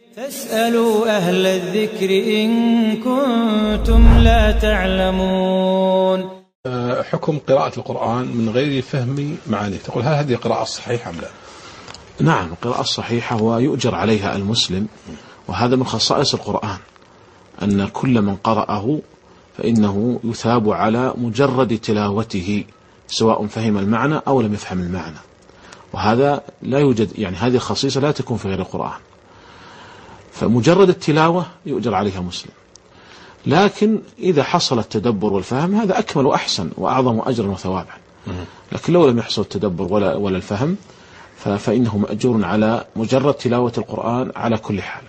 فاسألوا أهل الذكر إن كنتم لا تعلمون. حكم قراءة القرآن من غير فهم معانيه، تقول هل هذه قراءة صحيحة أم لا؟ نعم، القراءة الصحيحة ويؤجر عليها المسلم، وهذا من خصائص القرآن أن كل من قرأه فإنه يثاب على مجرد تلاوته سواء فهم المعنى أو لم يفهم المعنى، وهذا لا يوجد، يعني هذه الخصيصة لا تكون في غير القرآن، فمجرد التلاوة يؤجر عليها مسلم. لكن إذا حصل التدبر والفهم هذا أكمل وأحسن وأعظم أجرا وثوابا. لكن لو لم يحصل التدبر ولا الفهم فإنه مأجور على مجرد تلاوة القرآن على كل حال.